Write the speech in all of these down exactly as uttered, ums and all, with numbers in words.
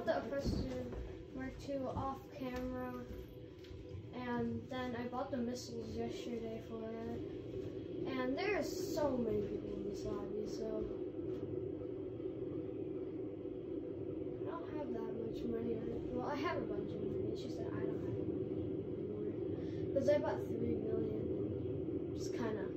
bought the oppressor Mark two off camera, and then I bought the missiles yesterday for it. And there's so many people in this lobby, so I don't have that much money. Well, I have a bunch of money. It's just that I don't have any money anymore because I bought three million. And just kind of.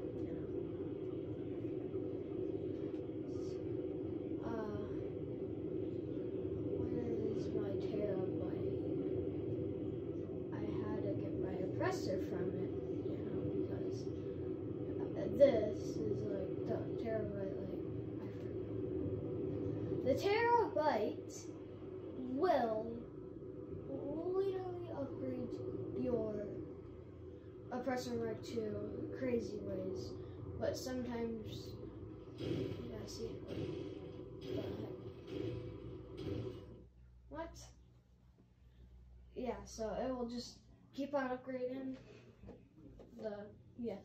From it, you know, because this is like the terabyte, like I forgot. The terabyte will literally upgrade your oppressor Mark two crazy ways, but sometimes you gotta see it. What the heck? What? Yeah, so it will just keep on upgrading the, yeah.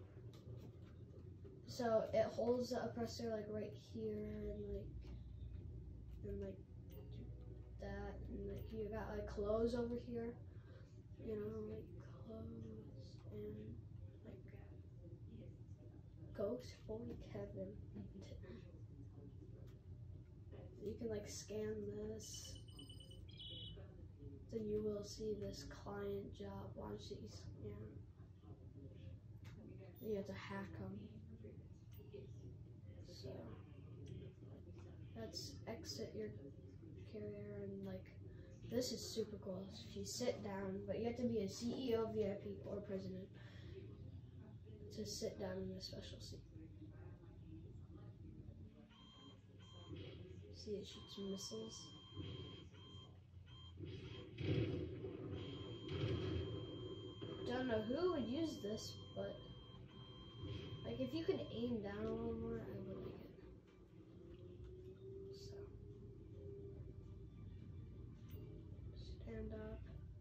So it holds the oppressor like right here and like, and like that, and like you got like clothes over here, you know, like clothes and like Ghost Boy Kevin. You can like scan this. Then you will see this client job. Once you, yeah. You have to hack them. So let's exit your carrier, and like this is super cool. If you sit down, but you have to be a C E O, V I P, or president to sit down in this special seat. See, it shoots missiles. Don't know who would use this, but like if you could aim down a little more, I would like it. So stand up.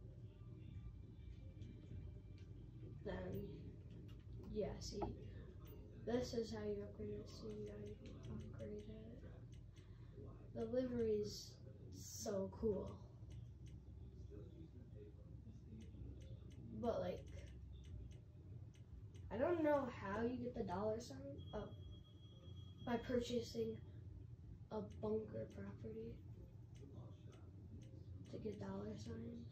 Then yeah, see, this is how you upgrade it. See how you upgrade it. The livery's so cool. But like, I don't know how you get the dollar sign. Oh, by purchasing a bunker property to get dollar signs.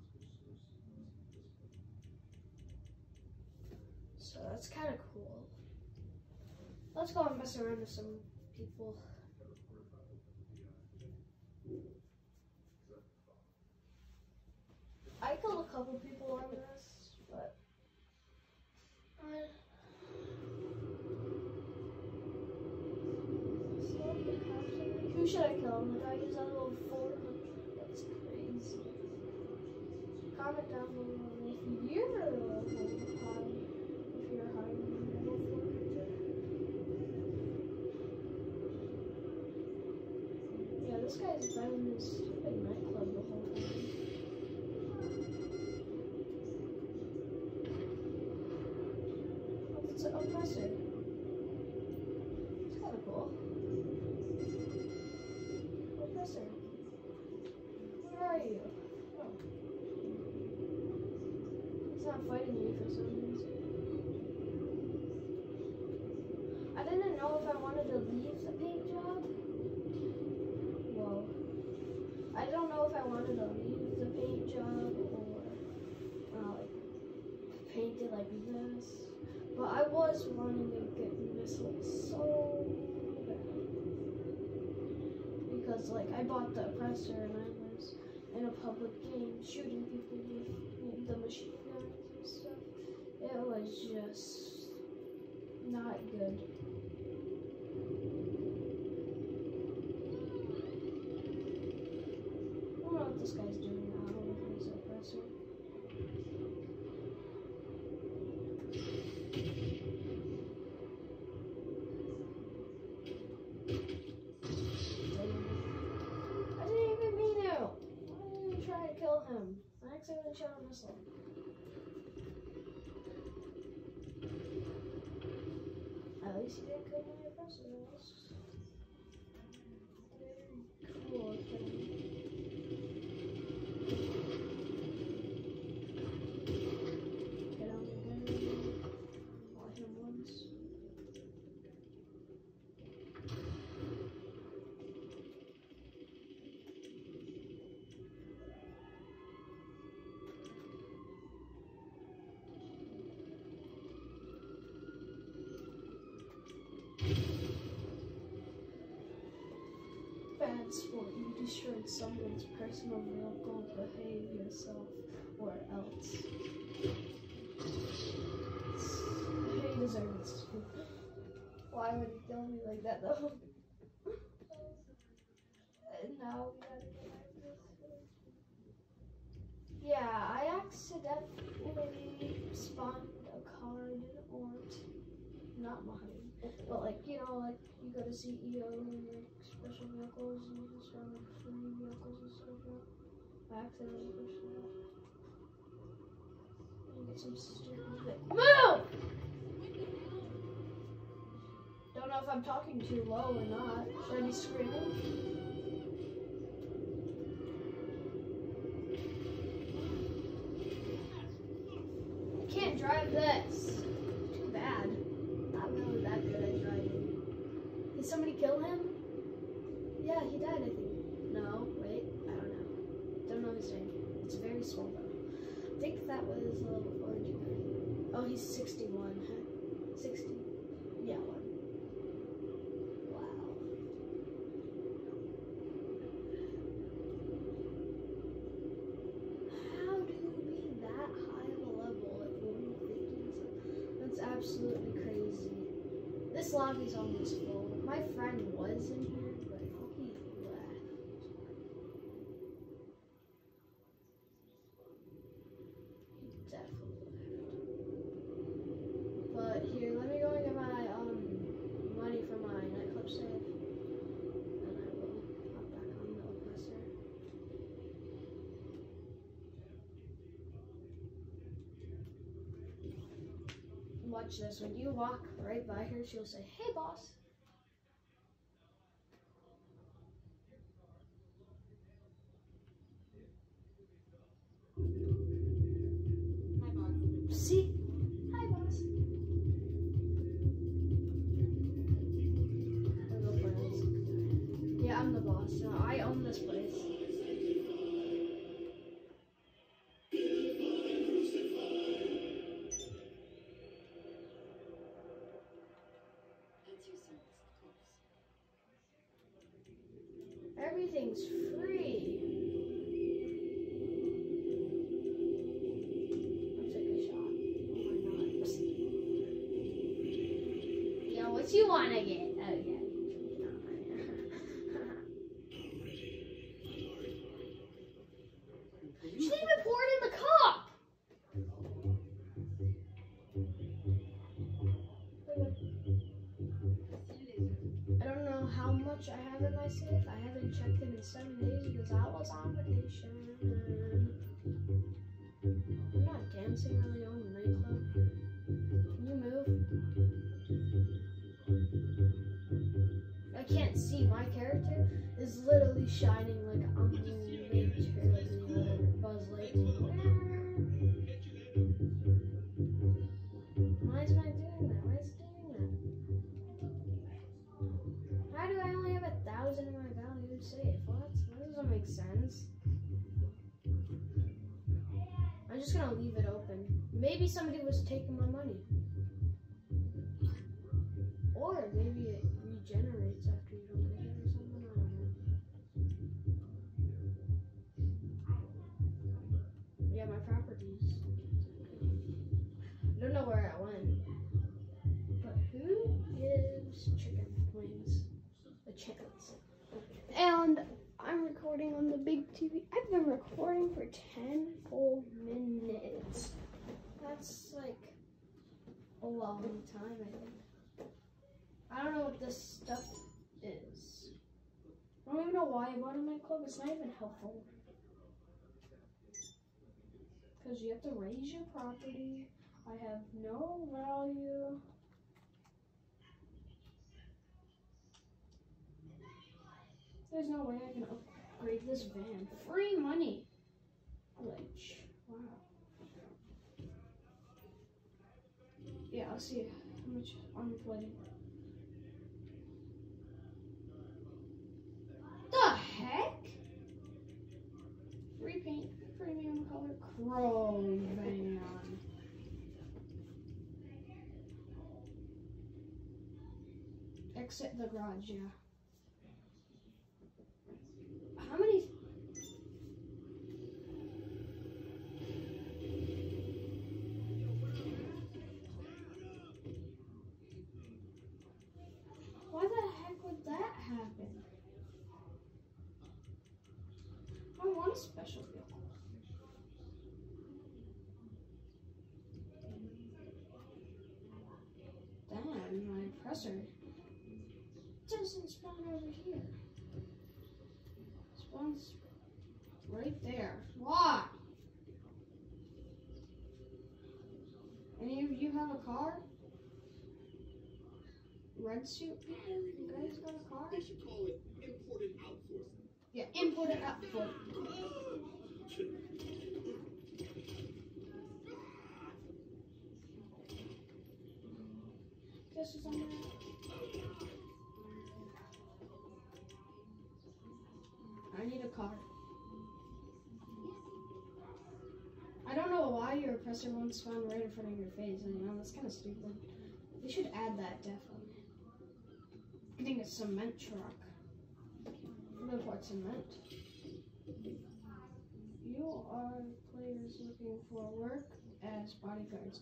So that's kind of cool. Let's go and mess around with some people. I killed a couple people on this, but uh, who should I kill? The guy who's on level four hundred. That's crazy. Comment down below if you're level high, if you're higher than level four hundred. Yeah, this guy's been in this stupid nightclub the whole time. It's an oppressor. It's kind of cool. Oppressor. Where are you? Oh. It's not fighting me for some reason. I didn't know if I wanted to leave the paint job. Whoa. I don't know if I wanted to leave the paint job or uh, like paint it like this. But I was wanting to get missiles so bad. Because like I bought the oppressor and I was in a public game shooting people with the machine guns and stuff. It was just not good. I don't know what this guy's doing now. I don't know if he's an oppressor. Him. I accidentally shot a missile. At least he didn't kill my oppressor. Very cool thing. it's for you destroyed someone's personal vehicle, behave yourself, or else. He deserves it. Why would he kill me like that though? And now we gotta get like this. Yeah, I accidentally spawned a card, or not mine, but like, you know, like you go to C E O and like special vehicles and you just have like free vehicles and stuff like that. I accidentally pushed that. You get some stupid bit. Move! Don't know if I'm talking too low or not. Should I be screaming? I can't drive this. Too bad. Not really that good at driving. Did somebody kill him? Yeah, he died, I think. No, wait, I don't know. Don't know his name. It's very small though. I think that was a level four engineering. Oh, he's sixty-one. sixty. Yeah, one. Wow. How do you be that high of a level at one fifty? That's absolutely crazy. This lobby's almost full. My friend was in here, but he left. He definitely left. But here, let me go and get my um money for my nightclub save, and I will hop back on the oppressor. Watch this. When you walk right by her, she'll say, "Hey, boss." Hi, boss. See? Hi, boss. We're go friends. Yeah, I'm the boss. No, I own this place. That's your service, of course. Everything's free. I'll take a shot. Why not? Yo, what you wanna get? Okay. She didn't even pour it in the cup. I don't know how much I have in my safe. I haven't checked it in seven days because I was on vacation. I'm not dancing on my own nightclub. Can you move? I can't see. My character is literally shining like I'm literally Buzz Lightyear. Why is my doing that? Why is it doing that? How do I only have a thousand in my value safe? What? That doesn't make sense. I'm just gonna leave it open. Maybe somebody was taking my money. Or maybe it regenerates after you don't get it or something. I don't know. Yeah, my properties. I don't know where I went. But who gives chicken wings a chance? And I'm recording on the big T V. I've been recording for ten whole minutes. That's like a long time, I think. I don't know what this stuff is. I don't even know why I bought it in my club. It's not even helpful. Because you have to raise your property. I have no value. There's no way I can upgrade this van. Free money. Glitch. Wow. Yeah, I'll see how much I'm flooding. The heck? Free paint, premium color, chrome van. Exit the garage, yeah. a special vehicle. Damn, my oppressor doesn't spawn over here. Spawns right there. Why? Any of you have a car? Red suit people? You guys got a car? They should call it imported outsourcing. Yeah, imported outsourcing. This is on there. I need a car. I don't know why your oppressor won't spawn right in front of your face. I know that's kind of stupid. They should add that definitely. Getting a cement truck. Import cement. You are players looking for work as bodyguards.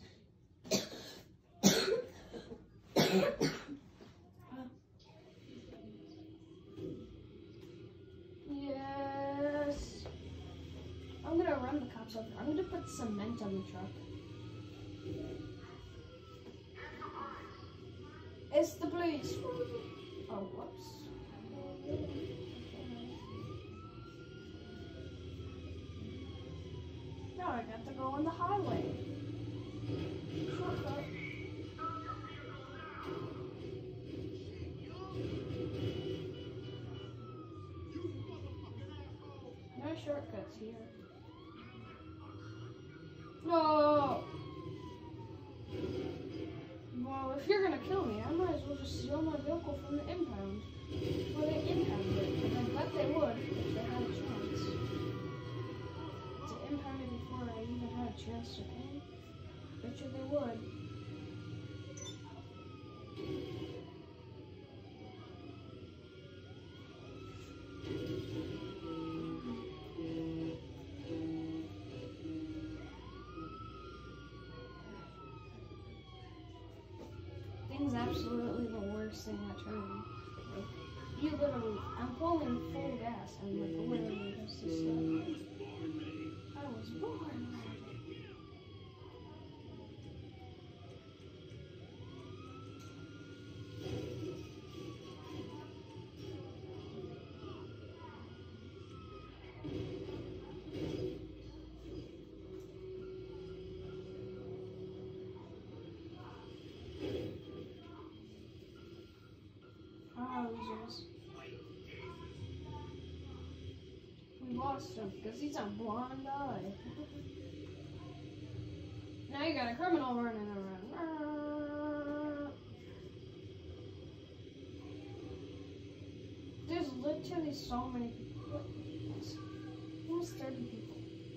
Yes. I'm gonna run the cops over. I'm gonna put cement on the truck. It's the police. Oh, whoops. Now I got to go on the highway. Shortcut. No shortcuts here. No! Well, if you're gonna kill me, I might as well just steal my vehicle from the impound. Well, they impounded it, and I bet they would if they had a chance. To impound it before I even had a chance to pay. Bet you they would. Thing's absolutely the worst thing at turning. Like, you literally, I'm pulling full gas and like literally just to stop. I was born ready. Ah, losers. We lost him because he's a blonde eye. Now you got a criminal running around. There's literally so many people. Almost thirty people.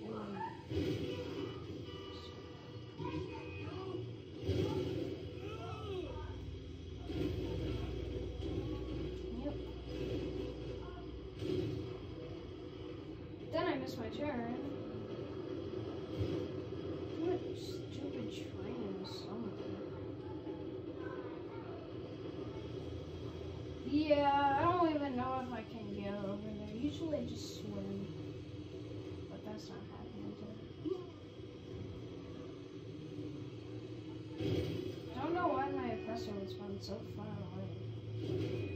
Then I missed my turn. What stupid train is somewhere? Yeah, I don't even know if I can get over there. Usually I just swim. But that's not happening today. Don't know why my oppressor was spawned so far away.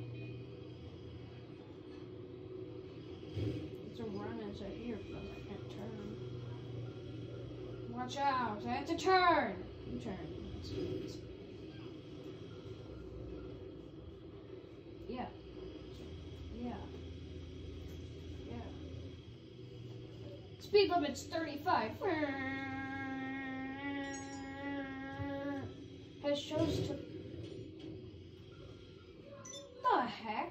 To run into here because I can't turn. Watch out! I have to turn! You turn. Yeah. Yeah. Yeah. Speed limit's thirty-five. Has shows to. The heck?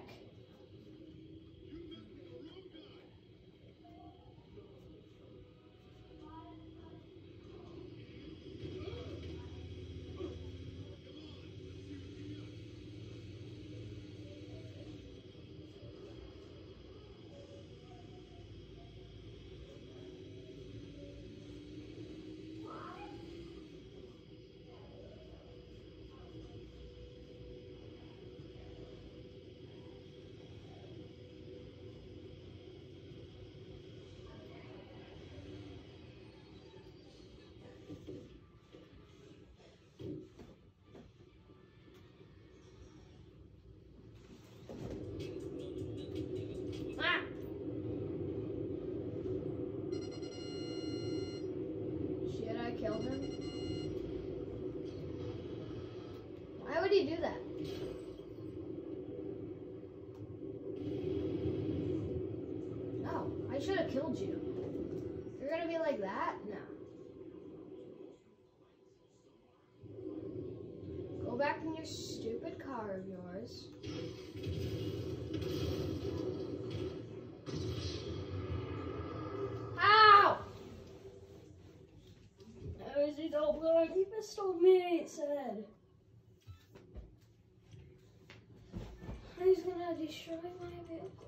do you do that? No, I should have killed you. You're gonna be like that? No. Go back in your stupid car of yours. Ow! That was his old blood. He pistoled me, it said. He's gonna destroy my vehicle.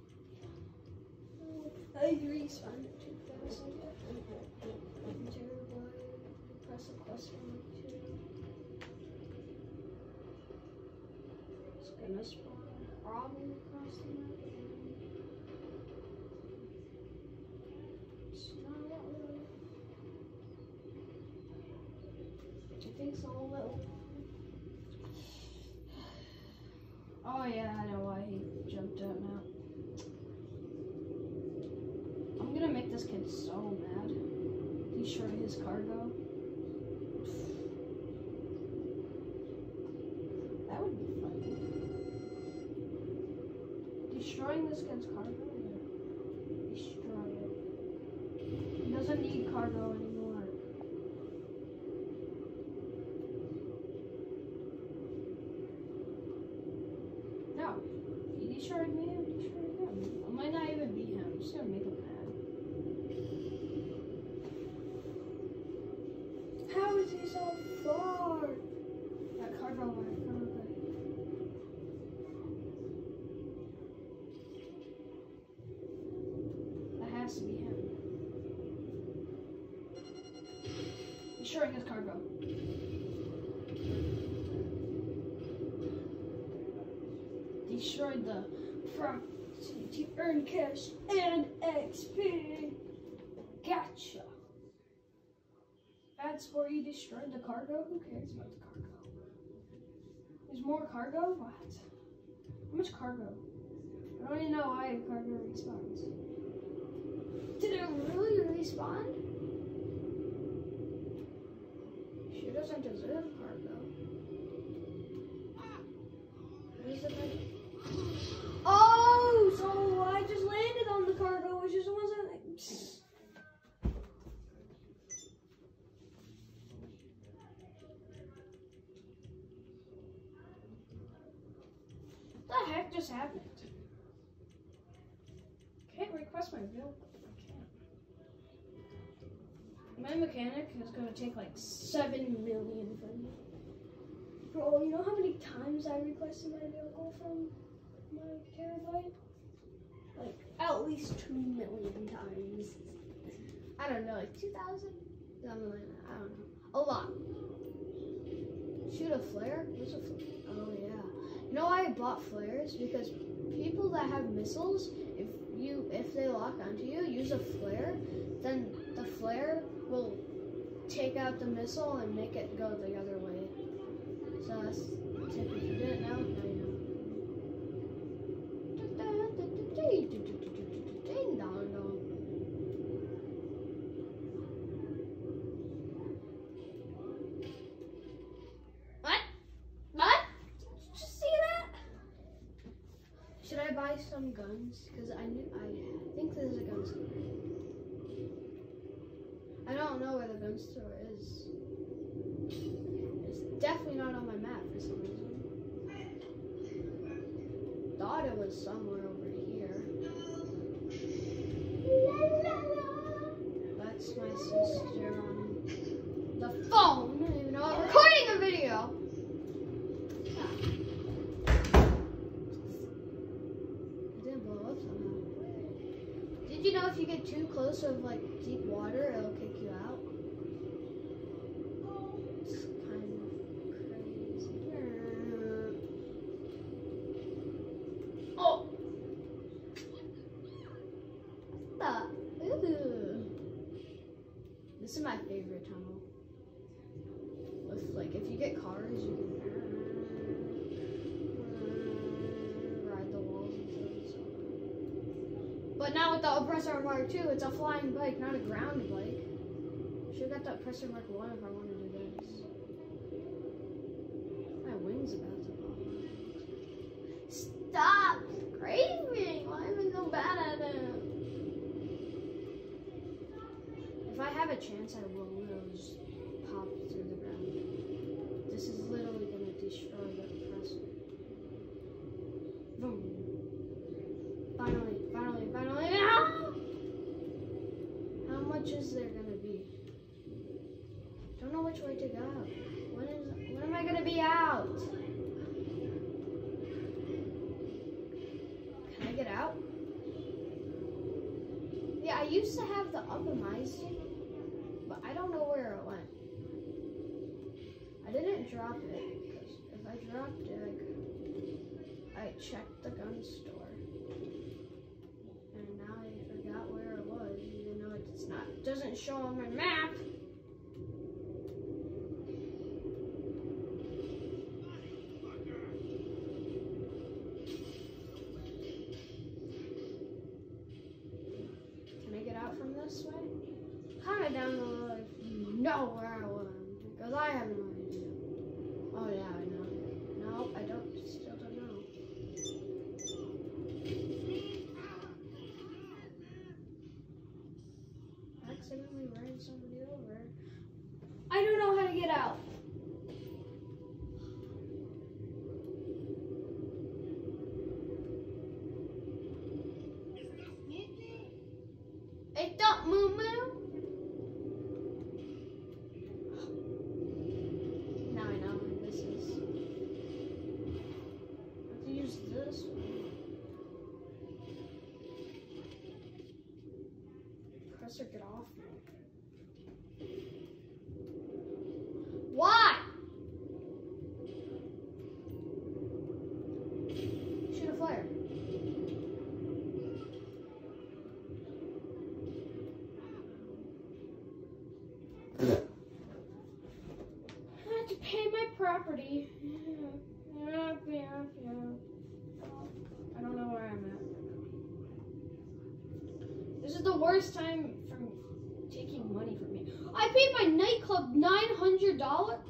I respawned at two thousand. Terrible. Press a question mark two. It's gonna spawn probably across the map. It's not really. I think so a little. Oh yeah, I know why he jumped out now. I'm gonna make this kid so mad. Destroy his cargo. That would be funny. Destroying this kid's cargo? Yeah. Destroy it. He doesn't need cargo anymore. No. He destroyed me, I destroyed him. I might not even be him. I'm just gonna make him mad. How is he so far? That cargo went far away. That has to be him. Destroying his cargo. Destroyed the front to earn cash and X P. Gotcha. That's where you destroyed the cargo? Who cares about the cargo? There's more cargo? What? How much cargo? I don't even know why cargo respawns. Did it really respawn? She doesn't deserve cargo. Where's the cargo? Oh, so I just landed on the cargo, which just wasn't like. What the heck just happened? Can't request my vehicle. I can't. My mechanic is gonna take like seven million from me. Bro, you know how many times I requested my vehicle from my terabyte? Like at least two million times. I don't know, like two thousand? Something like that. I don't know. A lot. Shoot a flare? What's a flare? Oh yeah. You know why I bought flares? Because people that have missiles, if you if they lock onto you, use a flare, then the flare will take out the missile and make it go the other way. So that's the tip. If you didn't know, now you know. Ding dong dong. What? What? Did you just see that? Should I buy some guns? Because I knew I think there's a gun store. I don't know where the gun store is. It's definitely not on my map for some reason. Thought it was somewhere over here. That's my sister on the phone, even though I'm recording a video. It didn't blow up somehow. Did you know if you get too close of like deep water, it'll kick you out? It's kind of crazy. Oh! Ah, ooh. This is my favorite tunnel. With like, if you get cars, you can ride the walls and stuff. But now with the Oppressor Mark two, it's a flying bike, not a ground bike. Should have got the Oppressor Mark one if I wanted to do this. My wings are chance I will, it'll just pop through the ground. This is literally gonna destroy the oppressor. Boom. Finally, finally, finally. Ah! How much is there gonna be? Don't know which way to go. When is? When am I gonna be out? Can I get out? Yeah, I used to have the optimizer, but I don't know where it went. I didn't drop it because if I dropped it, I could. I checked the gun store, and now I forgot where it was, even though it's not. It doesn't show on my map. This way? Comment down below if you know where I was, because I have no idea. Oh yeah, I know. No, I don't. Still don't know. Accidentally ran somebody over. I don't know how to get out. Hey, don't moo moo. Now I know what this is. I have to use this one. Oppressor, get off me. Why? Shoot a flare. Pay my property. Yeah, yeah, yeah, yeah. I don't know where I'm at. This is the worst time for taking money from me. I paid my nightclub nine hundred dollars.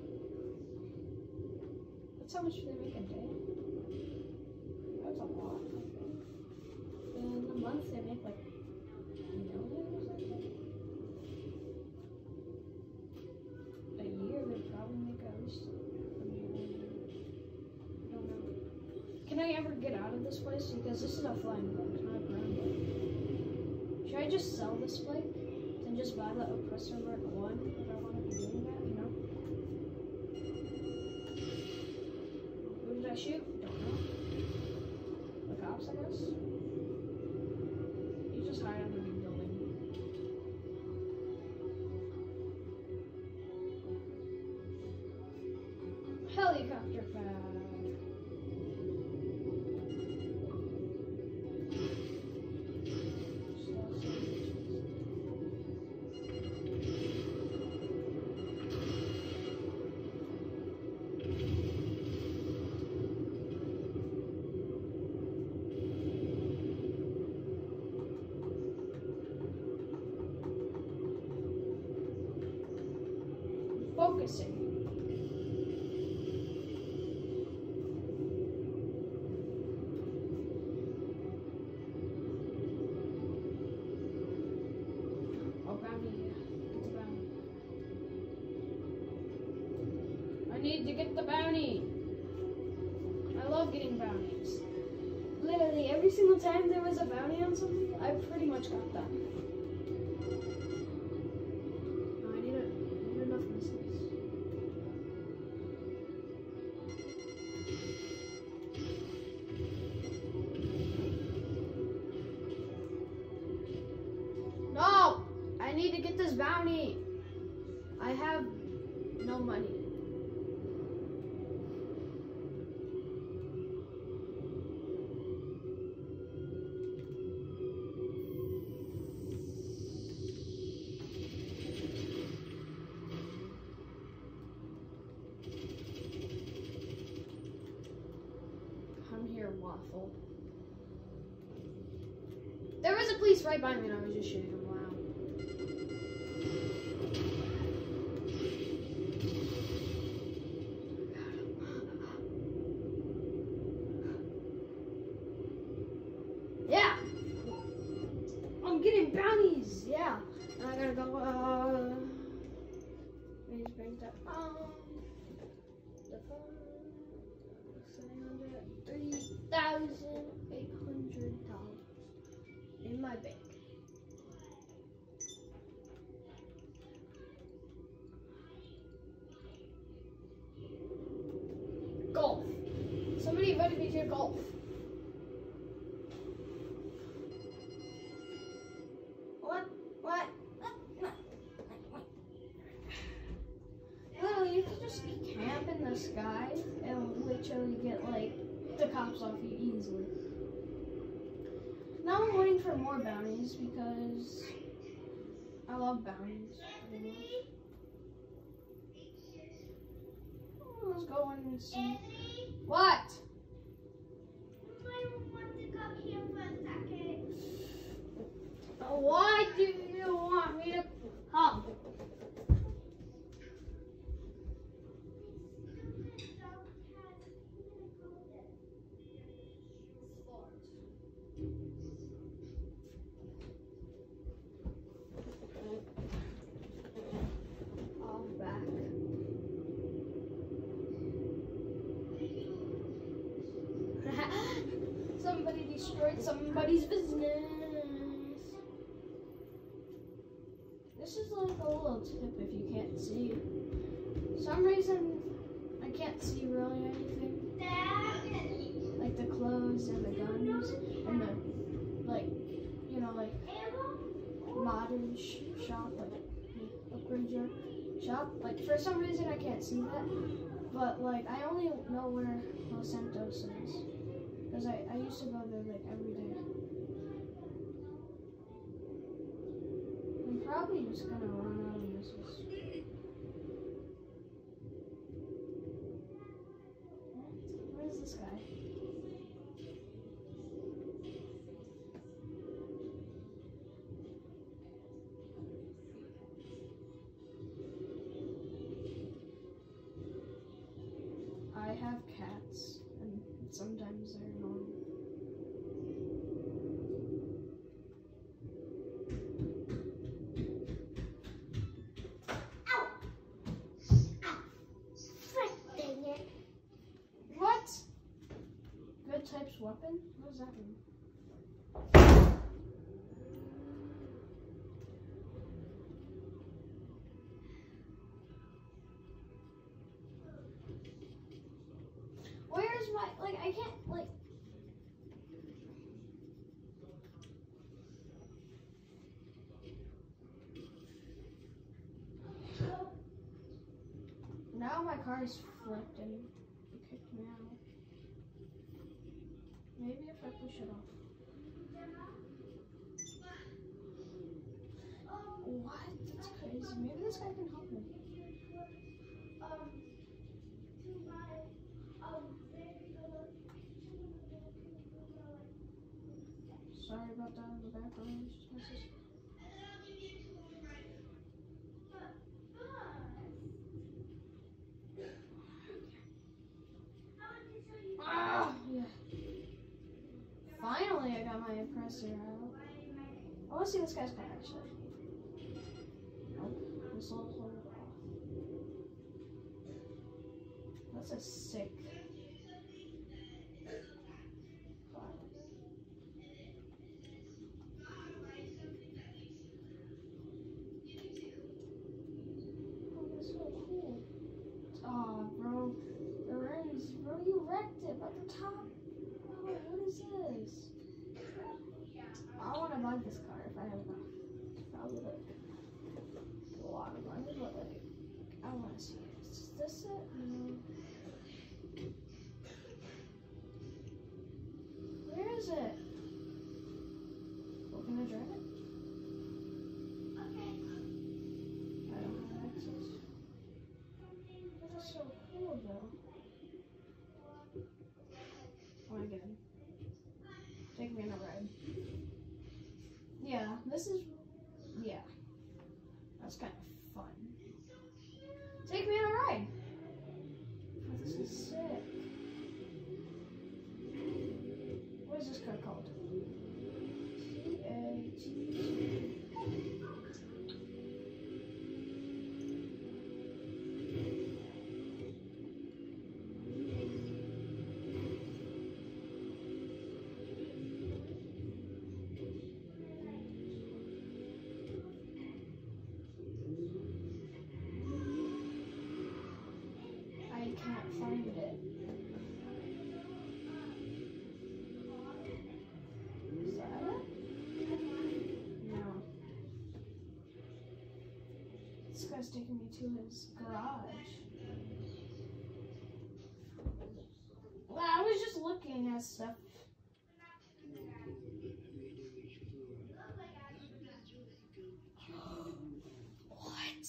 That's how much they make a day. That's a lot. In a month they make like a million or something. A year they probably make at least a million. I don't know. Can I ever get out of this place? Because this is a flying bug, it's not a ground bug. Should I just sell this plate and just buy the oppressor mark one if I want to be doing that, you know? Who did I shoot? Don't know. The cops, I guess? You just hide under the building. Helicopter pad. Focusing. Oh, bounty. Get the bounty. I need to get the bounty. I love getting bounties. Literally, every single time there was a bounty on something, I pretty much got that. No, I need, a, I need enough missiles. No! I need to get this bounty. I have no money. Come here, waffle. There was a police right by me and I was just shooting him. Wow. Yeah. I'm getting bounties. Yeah. And I gotta go. Uh, bring that on. The phone. seven hundred three thousand eight hundred dollars in my bank. Golf. Somebody invited me to golf. What? What? Literally, you can just camp in the sky and literally get like the cops off you easily. Now I'm waiting for more bounties because I love bounties. Let's go in and see. What? I want to come here for a second. Why do you want me to come? All back. Somebody destroyed somebody's business. This is like a little tip if you can't see. For some reason, I can't see really anything. Like the clothes and the guns and the, like, you know, like modern sh shop, like upgrade your shop. Like for some reason I can't see that. But like I only know where Los Santos is. Because I, I used to go there like every day. I'm probably just gonna run out of missiles. Where's this guy? I have cats, and sometimes they're annoying. Ow! Ow! Frick, dang it. What? Good types weapon? What does that mean? Where's my, like, I can't, like, now my car is flipped and it kicked me out. Maybe if I push it off. What? That's crazy. Maybe this guy can help me. Um, to my, um, Sorry about that in the background. It's just my sister. Ah, yeah. Finally, I got my oppressor out. I want to see this guy's car actually. Nope. This will hold it off. That's a sick. Oh, bro, the rims, bro, you wrecked it, but the top, oh, what is this? I want to buy this car if I have enough. Probably like a lot of money, but like, I want to see it. Is this it? No. Where is it? Well, can I drive it? I don't have access. That's so cool, though. I want to get in. Take me on a ride. Yeah, this is, yeah. That's kind of fun. Take me on a ride. Oh, this is sick. What is this car called? C A T. guy's taking me to his garage. Well, I was just looking at stuff. What?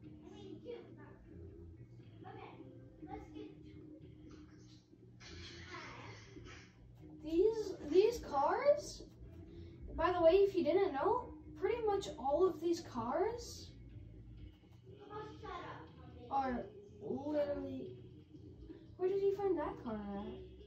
These these cars, by the way, if you didn't know, pretty much all of these cars are literally. Where did he find that car at?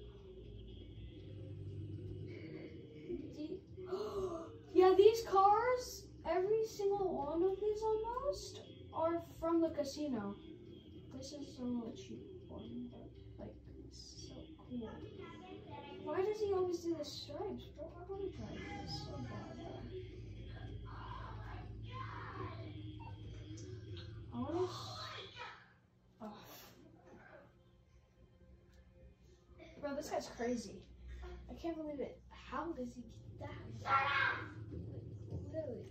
The, yeah, these cars, every single one of these almost, are from the casino. This is a little cheap one, but like, it's so cool. Why does he always do the stripes? Bro, I want to try this so bad. I want to. Oh. Bro, this guy's crazy. I can't believe it. How does he get that? Literally.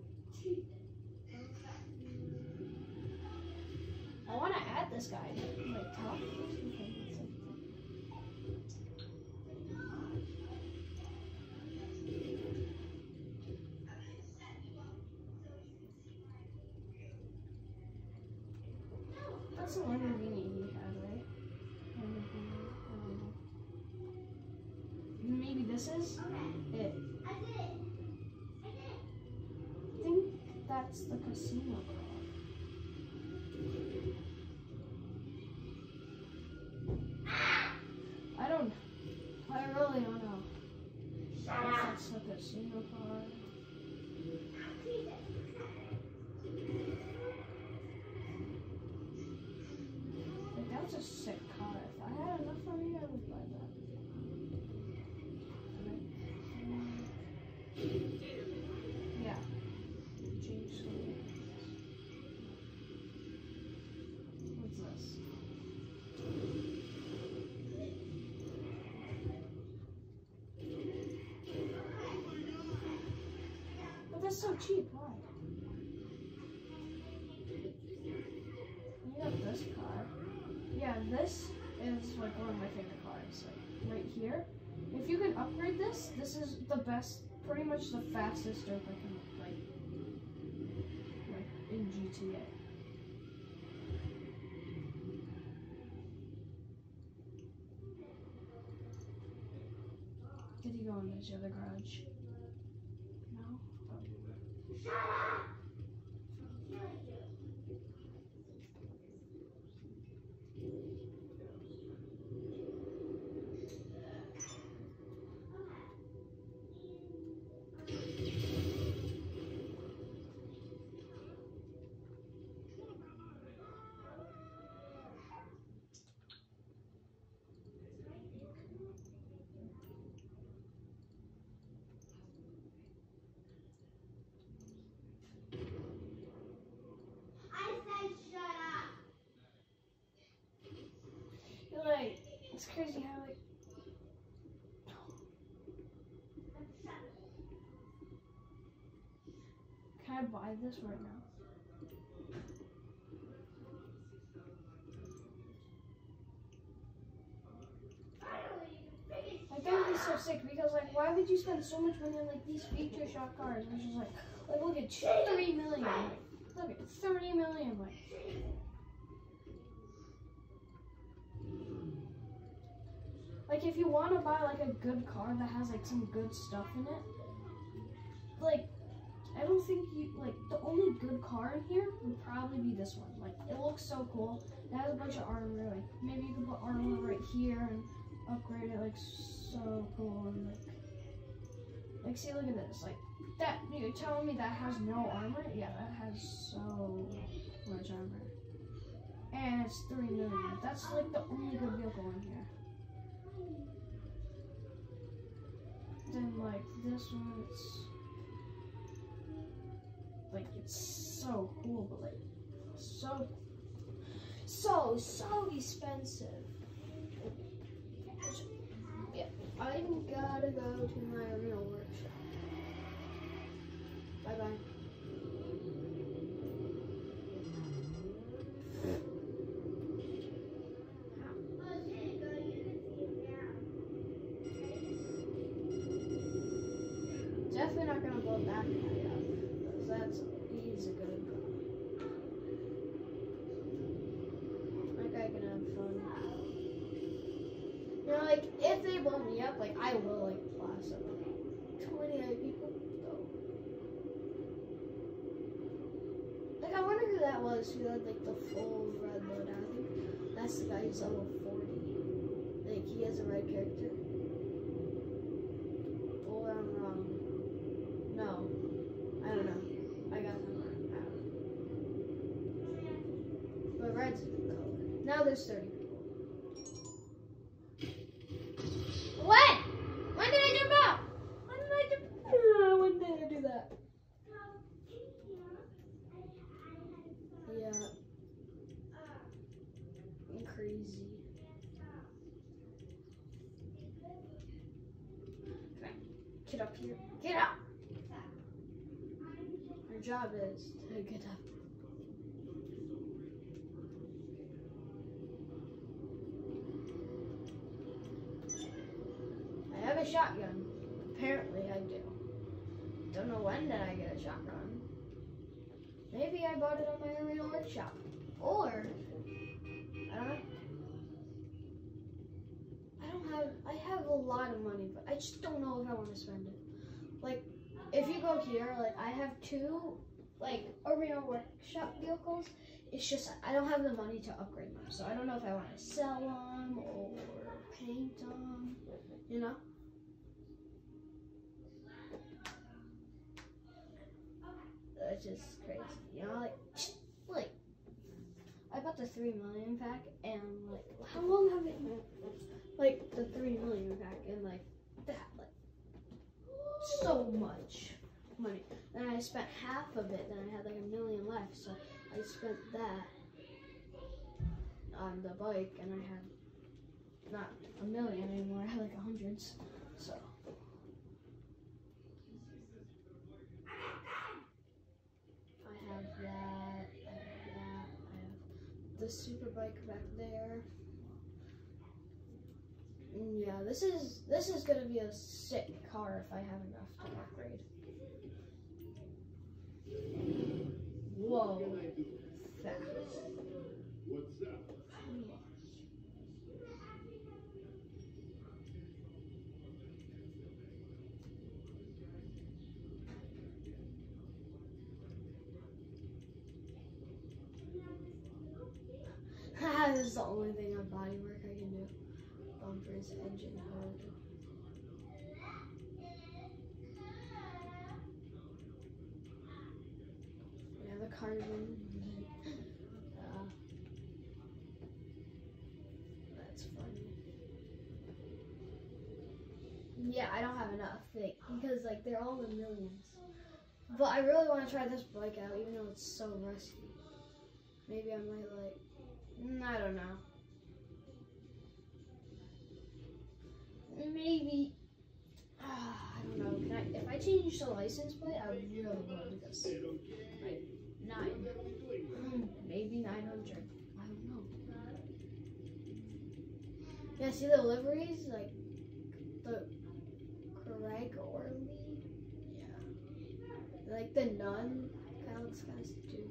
I want to add this guy. Like, top. That's a Lamborghini he had, right? Maybe this is it. I think that's the casino car. I don't I really don't know if that's the casino car. Like, that's a sick car. If I had enough money, I would buy that. Yeah. Change screen. What's this? But that's so cheap. Why? You got this car. Yeah, this is like one of my favorite cars. Like right here. If you can upgrade this, this is the best. Pretty much the fastest dirt I can like, like in G T A. Did he go in this other garage? No? Oh. Shut up! Like, it's crazy how like can I buy this right now? Like that would be so sick because like why would you spend so much money on like these feature shop cars which is like like look at three million like look at thirty million like Like if you want to buy like a good car that has like some good stuff in it, like I don't think you like the only good car in here would probably be this one. Like it looks so cool. It has a bunch of armor. Like maybe you could put armor right here and upgrade it. Like so cool and like like see look at this. Like that you're telling me that has no armor? Yeah, that has so much armor. And it's three million. That's like the only good vehicle in here. Then like this one, it's like it's so cool, but like so so so expensive. Yeah, I gotta go to my real workshop. Bye bye. definitely not gonna blow that guy up. Because that's, he's a good. That guy can have fun. You know, like, if they blow me up, like, I will, like, blast up like twenty-nine people. Like, I wonder who that was who had, like, the full red loadout. I think that's the guy who's level forty. Like, he has a red character. Or I'm wrong. No. I don't know. I got that wrong. I don't know. But red's a good color. Now there's thirty people. When? When did I jump out? When did I jump out? When did I do that? Yeah. I'm crazy. Can I get up here? Get up! Our job is to get up. I have a shotgun. Apparently I do. Don't know when did I get a shotgun. Maybe I bought it on my arena workshop. Or, I don't know. I don't have, I have a lot of money, but I just don't know if I want to spend it. Like, if you go here, like, I have two, like, arena workshop vehicles. It's just, I don't have the money to upgrade them. So I don't know if I want to sell them or paint them, you know? It's just crazy, you know, like, like, I got the three million pack, and, like, how long have it been, like, the three million pack, and, like, that, like, so much money, and I spent half of it, then I had, like, a million left, so I spent that on the bike, and I had, not a million anymore, I had, like, hundreds, so. I have that, I have that, I have the super bike back there. And yeah, this is this is gonna be a sick car if I have enough to upgrade. Whoa, fast. What's up? This is the only thing on bodywork I can do. Bumpers, engine, hood. Yeah, the carbon. uh, that's funny. Yeah, I don't have enough, like, because like they're all in millions. But I really want to try this bike out, even though it's so rusty. Maybe I might like. I don't know. Maybe. Uh, I don't know. Can I? If I change the license plate, I would really go to this. Like nine. Mm, maybe nine hundred. I don't know. Yeah, see the liveries, like the Craig Orley. Yeah. Like the nun. Kind of looks kind of stupid.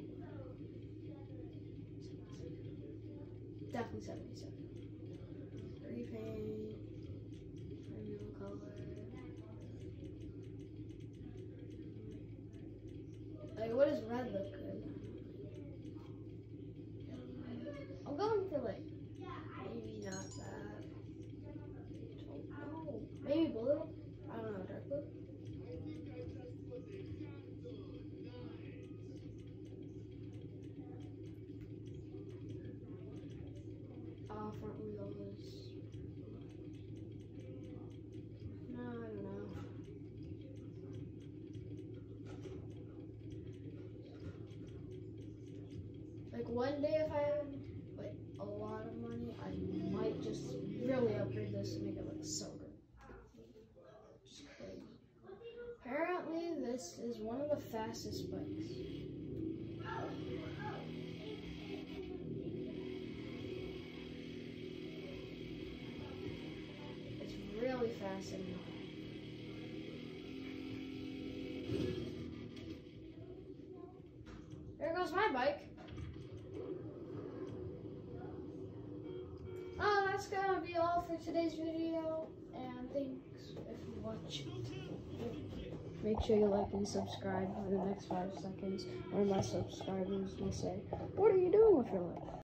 Definitely seventy-seven. Repaint. New color. Like, what does red look good? I'm going for like, maybe not that. Don't know. Maybe blue? I don't know, dark blue? Uh, front wheel is, no, I don't know. Like one day if I have like a lot of money, I might just really upgrade this and make it look so good. Just crazy. Apparently this is one of the fastest bikes. Really fast and There goes my bike. Oh, that's gonna be all for today's video. And thanks if you watch. Make sure you like and subscribe in the next five seconds. One of my subscribers will say, "What are you doing with your life?"